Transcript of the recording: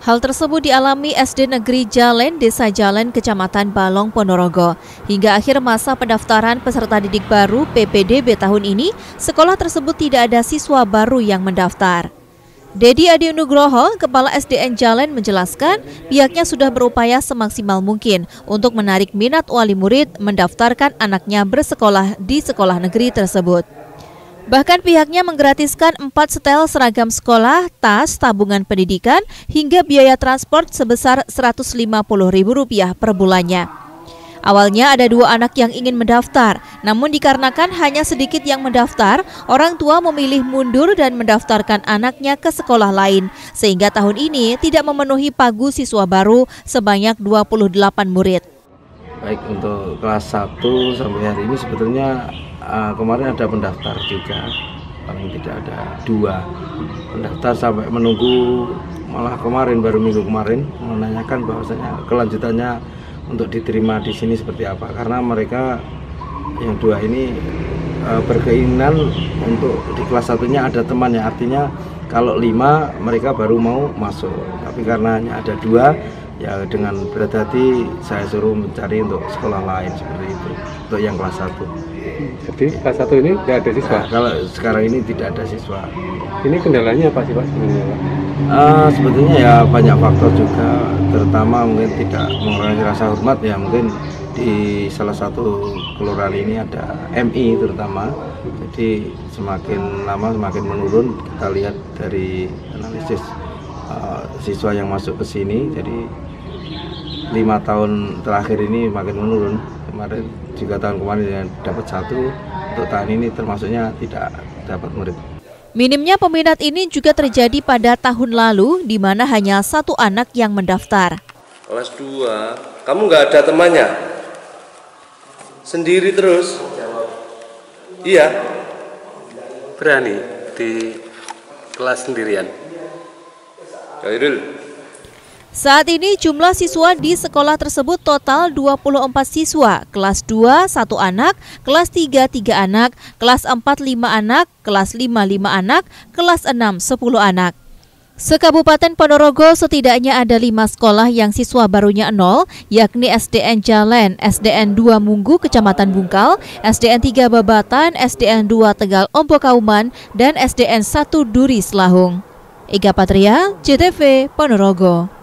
Hal tersebut dialami SD Negeri Jalen, Desa Jalen, Kecamatan Balong, Ponorogo. Hingga akhir masa pendaftaran peserta didik baru PPDB tahun ini, sekolah tersebut tidak ada siswa baru yang mendaftar. Dedi Adi Nugroho, Kepala SDN Jalen menjelaskan pihaknya sudah berupaya semaksimal mungkin untuk menarik minat wali murid mendaftarkan anaknya bersekolah di sekolah negeri tersebut. Bahkan pihaknya menggratiskan 4 setel seragam sekolah, tas, tabungan pendidikan, hingga biaya transport sebesar Rp150.000 per bulannya. Awalnya ada 2 anak yang ingin mendaftar, namun dikarenakan hanya sedikit yang mendaftar, orang tua memilih mundur dan mendaftarkan anaknya ke sekolah lain, sehingga tahun ini tidak memenuhi pagu siswa baru sebanyak 28 murid. Baik untuk kelas 1 sampai hari ini sebetulnya kemarin ada pendaftar juga, paling tidak ada 2 pendaftar sampai menunggu, malah kemarin baru minggu kemarin menanyakan bahwasanya kelanjutannya untuk diterima di sini seperti apa, karena mereka yang 2 ini berkeinginan untuk di kelas 1-nya ada temannya, artinya kalau 5 mereka baru mau masuk, tapi karena hanya ada 2 ya dengan berat hati saya suruh mencari untuk sekolah lain seperti itu untuk yang kelas 1. Jadi kelas 1 ini tidak ada siswa? Nah, kalau sekarang ini tidak ada siswa. Ini kendalanya apa sih Pak sebenarnya Pak? Sebetulnya ya banyak faktor juga, terutama mungkin tidak mengurangi rasa hormat ya, mungkin di salah satu kelurahan ini ada MI terutama, jadi semakin lama semakin menurun. Kita lihat dari analisis siswa yang masuk ke sini, jadi 5 tahun terakhir ini makin menurun. Kemarin juga tahun kemarin yang dapat 1, untuk tahun ini termasuknya tidak dapat murid. Minimnya peminat ini juga terjadi pada tahun lalu, di mana hanya 1 anak yang mendaftar. Kelas 2, kamu nggak ada temannya? Sendiri terus? Iya. Berani di kelas sendirian? Saat ini jumlah siswa di sekolah tersebut total 24 siswa, kelas 2 1 anak, kelas 3 3 anak, kelas 4 5 anak, kelas 5 5 anak, kelas 6 10 anak. Sekabupaten Ponorogo setidaknya ada 5 sekolah yang siswa barunya 0, yakni SDN Jalen, SDN 2 Munggu, Kecamatan Bungkal, SDN 3 Babatan, SDN 2 Tegal Ombo Kauman, dan SDN 1 Duri Selahung. Ega Patria, JTV, Ponorogo.